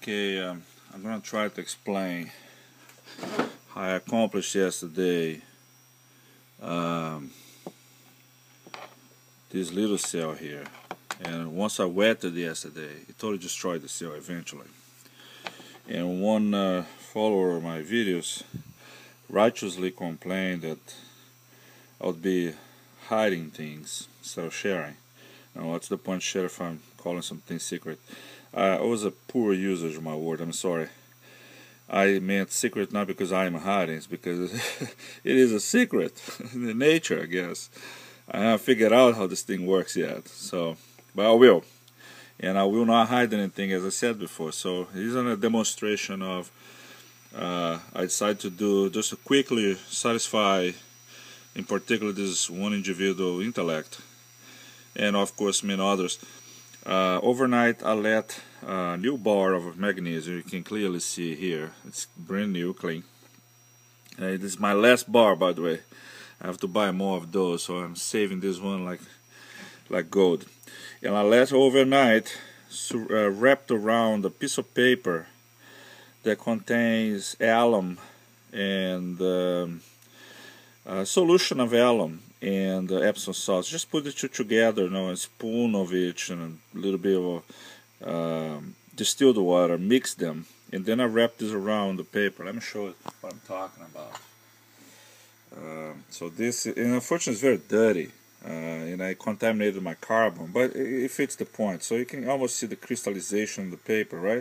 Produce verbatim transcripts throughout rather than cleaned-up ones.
Okay, um, I'm gonna try to explain how I accomplished yesterday um, this little cell here. And once I wetted yesterday, it totally destroyed the cell eventually. And one uh, follower of my videos righteously complained that I would be hiding things instead of sharing. Now, what's the point of sharing if I'm calling something secret? Uh, I was a poor usage of my word, I'm sorry. I meant secret not because I am hiding, it's because it is a secret in nature, I guess. I haven't figured out how this thing works yet, so, but I will. And I will not hide anything, as I said before. So this is a demonstration of, uh, I decided to do just to quickly satisfy, in particular, this one individual intellect, and of course many others. Uh, overnight I let a new bar of magnesium, you can clearly see here, it's brand new, clean. Uh, this is my last bar, by the way. I have to buy more of those, so I'm saving this one like like gold. And I let overnight uh, wrapped around a piece of paper that contains alum and um, a solution of alum and uh, Epsom salts. Just put the two together, you know, a spoon of each and a little bit of um, distilled water, mix them, and then I wrap this around the paper. Let me show you what I'm talking about. Uh, so this, and unfortunately, it's very dirty, uh, and I contaminated my carbon, but it fits the point. So you can almost see the crystallization of the paper, right?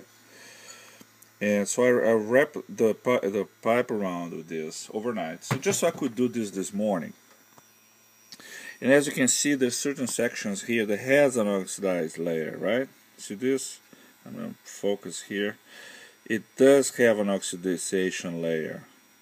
And so I, I wrap the the pipe around with this overnight, so just so I could do this this morning. And as you can see, there's certain sections here that has an oxidized layer, right? See this? I'm going to focus here. It does have an oxidization layer.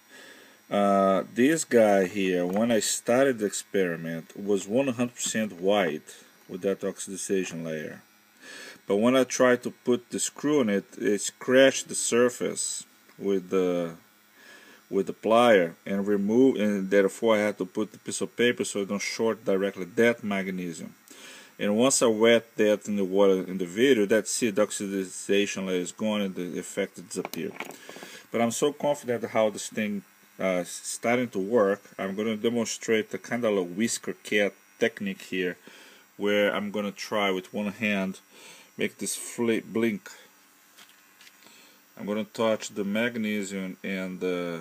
Uh, this guy here, when I started the experiment, was one hundred percent white with that oxidization layer. But when I tried to put the screw in it, it scratched the surface with the with the plier and remove, and therefore I had to put the piece of paper so I don't short directly that magnesium. And once I wet that in the water in the video, that's it, the oxidization layer is gone and the effect disappeared. But I'm so confident how this thing uh, is starting to work. I'm going to demonstrate the kind of a whisker cat technique here, where I'm going to try with one hand make this flip blink. I'm going to touch the magnesium and the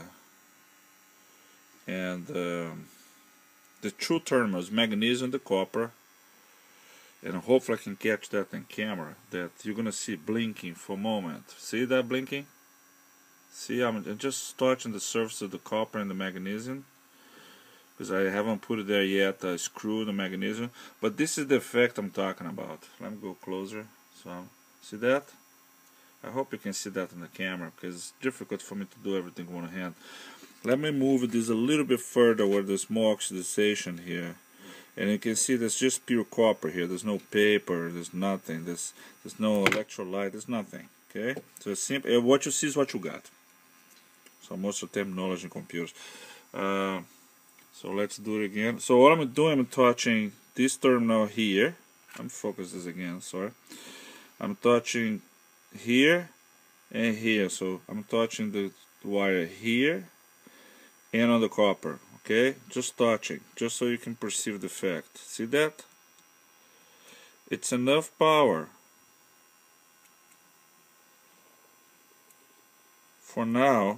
and uh, the two terminals, magnesium and the copper, and hopefully I can catch that in camera, that you're going to see blinking for a moment. See that blinking? See, I'm just touching the surface of the copper and the magnesium, because I haven't put it there yet, I screw the magnesium, but this is the effect I'm talking about. Let me go closer. So, see that? I hope you can see that in the camera, because it's difficult for me to do everything with one hand. Let me move this a little bit further where there's more oxidization here. And you can see there's just pure copper here. There's no paper, there's nothing. There's, there's no electrolyte, there's nothing. Okay? So it's simple. What you see is what you got. So most of the terminology in computers. Uh, so let's do it again. So what I'm doing, I'm touching this terminal here. I'm focus this again, sorry. I'm touching here and here, so I'm touching the wire here and on the copper, okay? Just touching, just so you can perceive the effect. See that? It's enough power for now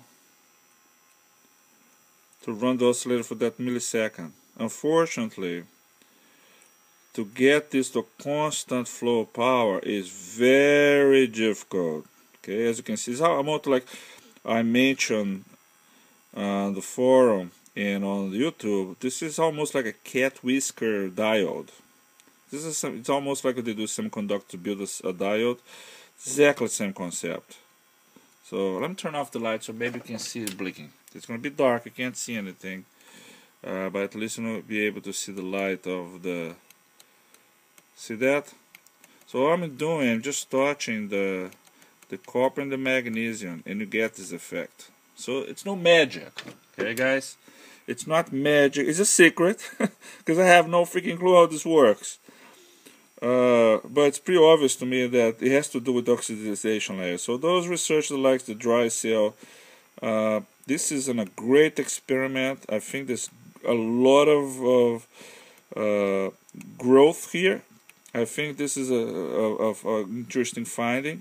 to run the oscillator for that millisecond. Unfortunately, to get this to constant flow of power is very difficult. Okay, as you can see, it's almost like I mentioned on the forum and on YouTube. This is almost like a cat whisker diode. This is some, it's almost like they do semiconductor to build a, a diode. Exactly the same concept. So let me turn off the light so maybe you can see it blinking. It's going to be dark, you can't see anything, uh, but at least you'll be able to see the light of the. See that? So what I'm doing, I'm just touching the the copper and the magnesium, and you get this effect. So it's no magic, okay, guys? It's not magic. It's a secret, because I have no freaking clue how this works. Uh, but it's pretty obvious to me that it has to do with the oxidization layer. So those researchers that like the dry cell, uh, this is an, a great experiment. I think there's a lot of, of uh, growth here. I think this is a, a, a, a interesting finding.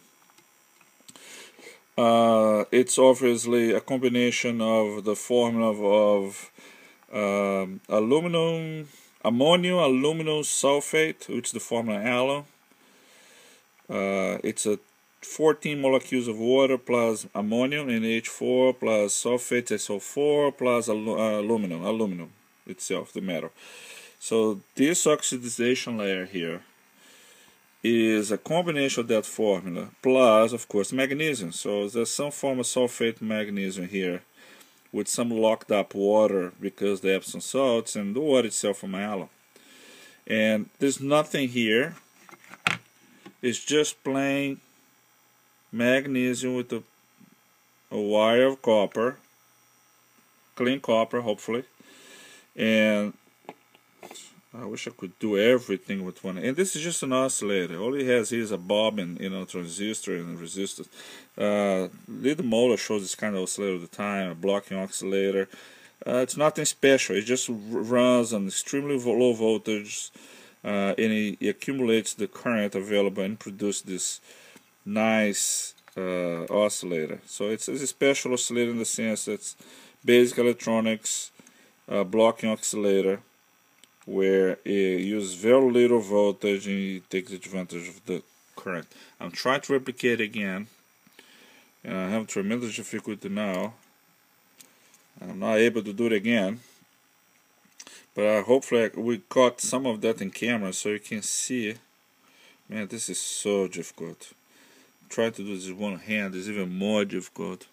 Uh, it's obviously a combination of the formula of, of um, aluminum, ammonium aluminum sulfate, which is the formula alum. Uh, it's a fourteen molecules of water plus ammonium N H four plus sulfate S O four plus alu uh, aluminum, aluminum itself, the metal. So this oxidization layer here is a combination of that formula plus, of course, magnesium. So there's some form of sulfate magnesium here with some locked up water because the Epsom salts and the water itself from alum. And there's nothing here. It's just plain magnesium with a, a wire of copper, clean copper, hopefully. And I wish I could do everything with one. And this is just an oscillator. All it has here is a bobbin, you know, transistor and resistor. Uh, Little motor shows this kind of oscillator at the time, a blocking oscillator. Uh, it's nothing special. It just runs on extremely low voltage, uh, and it, it accumulates the current available and produces this nice uh, oscillator. So it's, it's a special oscillator in the sense that it's basic electronics, uh, blocking oscillator, where it uses very little voltage and it takes advantage of the current. I'm trying to replicate again, and I have tremendous difficulty now. I'm not able to do it again, but uh, hopefully we caught some of that in camera so you can see. Man, this is so difficult. Trying to do this with one hand is even more difficult.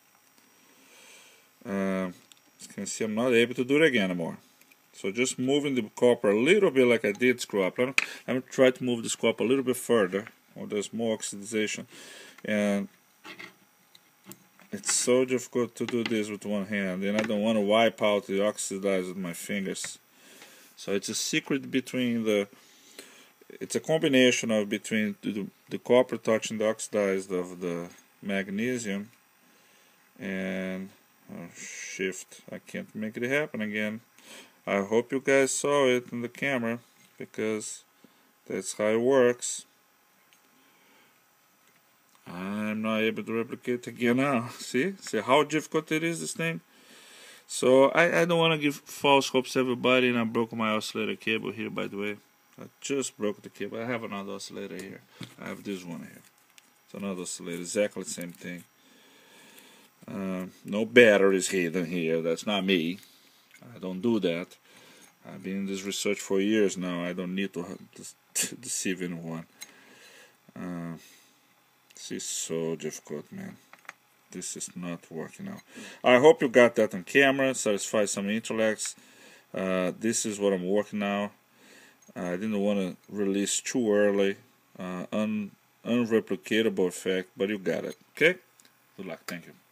Uh, as you can see, I'm not able to do it again anymore. So just moving the copper a little bit like I did screw up. I'm, I'm going to try to move the copper a little bit further, or there's more oxidization. And it's so difficult to do this with one hand, and I don't want to wipe out the oxidize with my fingers. So it's a secret between the, it's a combination of between the, the copper touching the oxidized of the magnesium, and oh, shift, I can't make it happen again. I hope you guys saw it in the camera, because that's how it works. I'm not able to replicate again now. See? See how difficult it is, this thing? So I, I don't want to give false hopes to everybody, and I broke my oscillator cable here, by the way. I just broke the cable. I have another oscillator here. I have this one here. It's another oscillator, exactly the same thing. Uh, no batteries hidden here. That's not me. I don't do that. I've been in this research for years now. I don't need to, to deceive anyone. Uh, this is so difficult, man. This is not working out. I hope you got that on camera, satisfy some intellects. Uh, this is what I'm working now. I didn't want to release too early. Uh, un unreplicatable effect, but you got it. Okay? Good luck. Thank you.